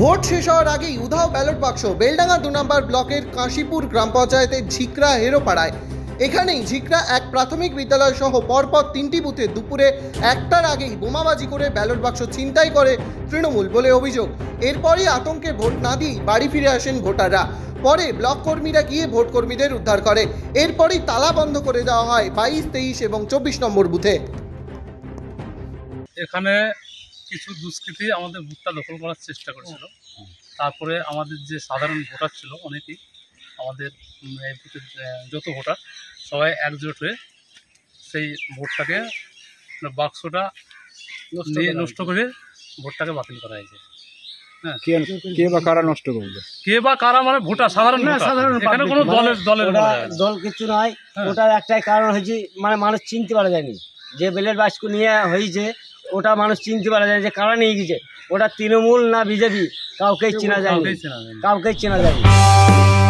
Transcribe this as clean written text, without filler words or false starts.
Vote শেষ হওয়ার আগেই উধাও ব্যালট বাক্স বেলডাঙ্গা 2 নম্বর ব্লকের কাশীপুর গ্রাম পঞ্চায়েতের ঝিকরা হেরোপাড়ায়। এখানেই ঝিকরা এক প্রাথমিক বিদ্যালয় সহ পরপর 3টি বুথে দুপুরে 1টার আগেই বোমাবাজি করে ব্যালট বাক্স ছিনতাই করে তৃণমূল বলে অভিযোগ। এরপরই আতঙ্কে ভোট না দিয়ে বাড়ি ফিরে আসেন ভোটাররা। পরে ব্লক কর্মীরা গিয়ে ভোট কর্মীদের উদ্ধার করে। এরপরই তালা বন্ধ করে দেওয়া হয় 22, 23 এবং 24 নম্বর বুথে। এখানে কিছু দুষ্কৃতী আমাদের বুথটা দখল করার চেষ্টা করেছিল। তারপরে আমাদের যে সাধারণ ভোটার ছিল অনেকেই, আমাদের এই বুথের যত ভোটার সবাই একজোট হয়ে সেই ভোটটাকে বাক্সটা নষ্ট করে ভোটটাকে বাতিল করা হয়েছে। হ্যাঁ, কে বা কারা নষ্ট করবে? কে বা কারা মানে ভোটার, সাধারণ এখানে কোনো দলের দল কিছু নয়। ওটার একটাই কারণ হয়েছে, মানে মানুষ চিনতে পারা যায়নি যে ব্যালট বাক্স নিয়ে হয়েছে, ওটা মানুষ চিনতে পারা যায় যে কারা নিয়ে গেছে। ওটা তৃণমূল না বিজেপি কাউকেই চেনা যায়নি, কাউকেই চেনা যায়নি।